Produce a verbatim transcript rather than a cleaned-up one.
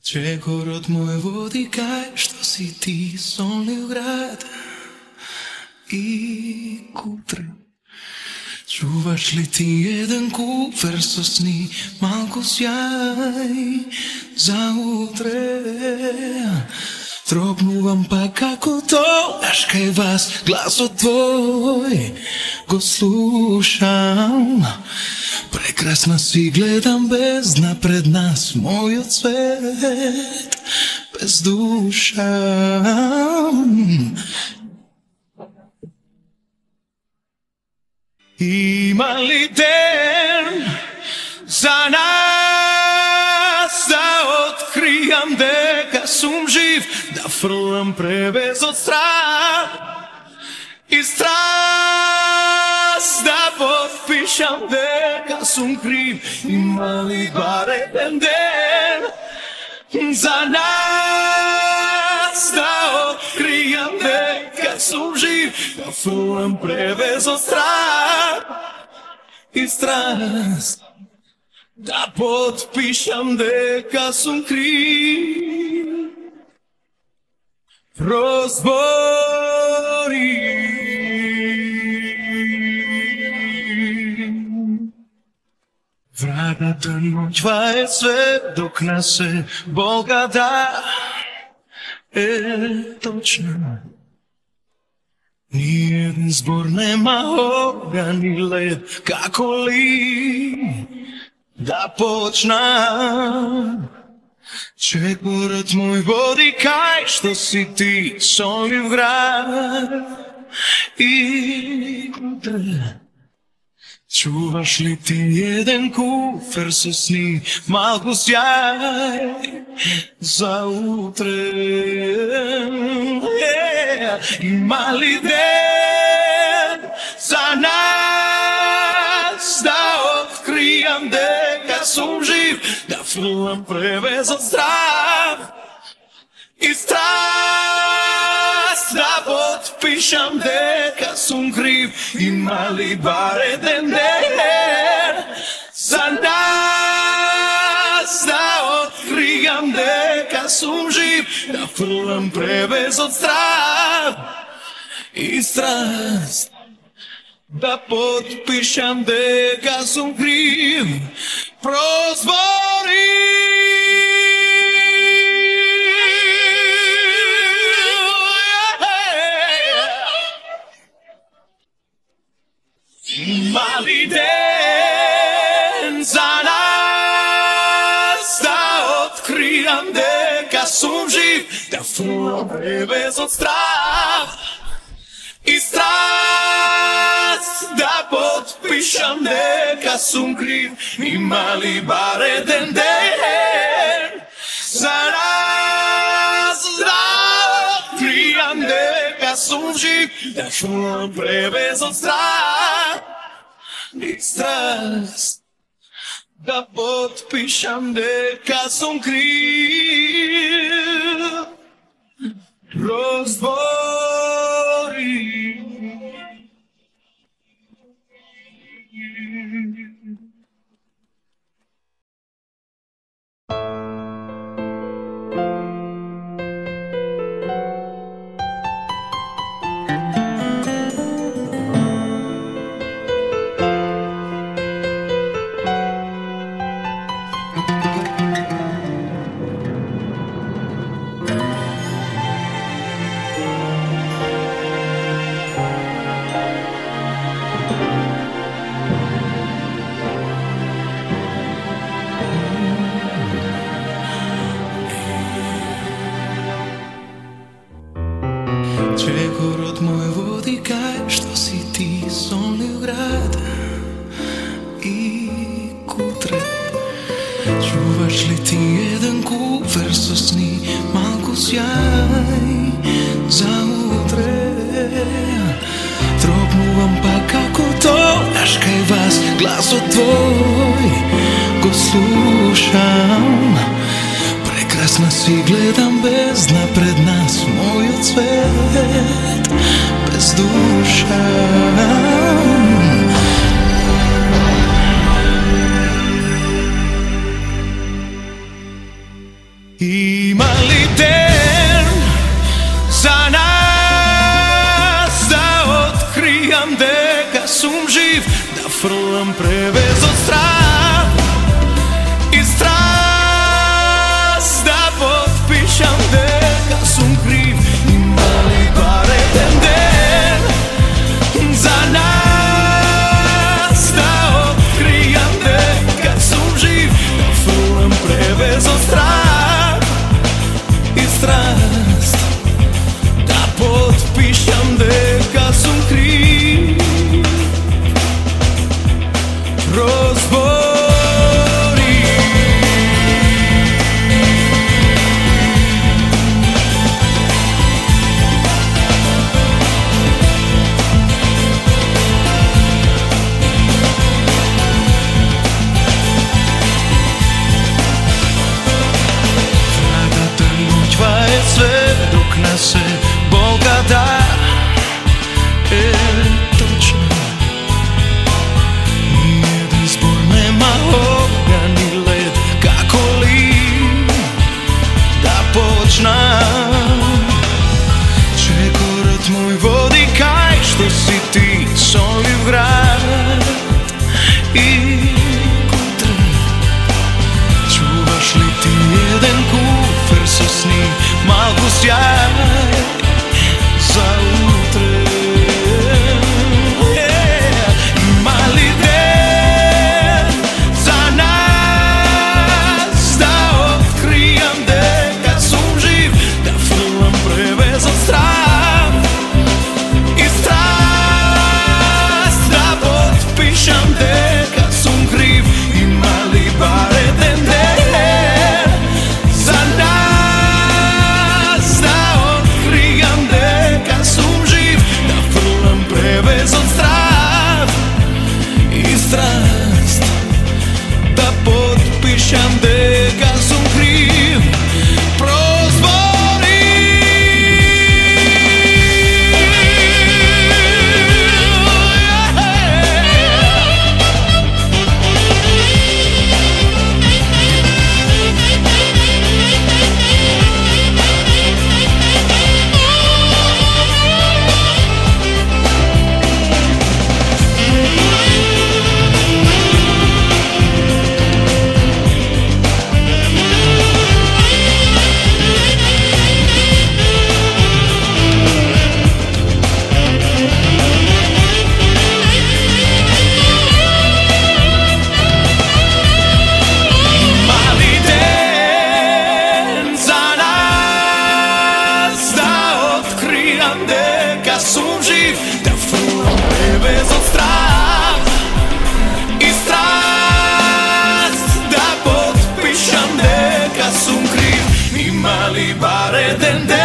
Че город мой води кај што си ти, сонлив град и кутре. Чуваш ли ти еден куфер со сни, малку сјај за утре? Тропнувам пак како тогаш кај вас, гласот твој го слушам. Прекрасна си гледам бездна пред нас, мојот свет без душа. Има ли ден за нас да откријам дека сум жив, да фрлам превез од страх и страст, да подпишам дека сум крив? Има ли барем ден за нас да откријам дека сум жив, да фрлам превез од страх и страст, да подпишам дека сум крив? Прозбори. Врагата ноќва е сведок на се, Богата е точна. Ни еден збор нема оган и лед, како ли да почна? Че город мој води кај што си ти, сонлив град и кутре. Чуваш ли ти еден куфер со сни, малку сјај за утре? Има ли ден за нас да откријам дека сум жив, да фрлам превез од страх и страст, да подпишам дека сум крив? Има ли бар еден ден за нас да откријам дека сум жив, да фрлам превез од страх и страст, да подпишам дека сум крив? Прозбори. Има ли ден за нас да откријам дека сум жив, да фрлам превез од страх и страст, да подпишам дека сум крив? Има ли бар еден ден за нас да откријам дека сум жив, да фрлам превез од страх и страст, да подпишам дека сум крив? Прозбори. Че город мој води кај што си ти, сонлив град и кутре. Чуваш ли ти еден куфер со сни, малку сјај за утре? Тропнувам пак како тогаш кај вас, гласот твој го слушам. Прекрасна си гледам бездна пред нас, мојот свет без душа. Ima li den za nas da otkrijam deka sum živ, da frlam prevezo strah i strast, da potpišam deka sum kriv. Ima li bare den den za nas da otkrijam deka sum živ, da frlam prevezo strah i strast, da potpišam deka sum kriv. Prozbori sve dok nas se Boga da, e, točno. Nijedan zbor nema ognja ni led, kako li da počna. Čekorat moj vodi kaj što si ti sonljiv grad i kutre. Čuvaš li ti jedan kufer sa sni, malko sjaj za utre. Yeah. Ima li den za nas da otkrijam deka sum živ, da frlam prevezan strah i strast, da potpišam deka sum kriv. Ima li bare den den za nas da otkrijam deka sum živ, da frlam prevezan strah i strast, da potpišam deka sum kriv. Prozbori deka sum živ, da frlam prevezan strah i strast, da potpišam deka sum kriv. Ima li bare den den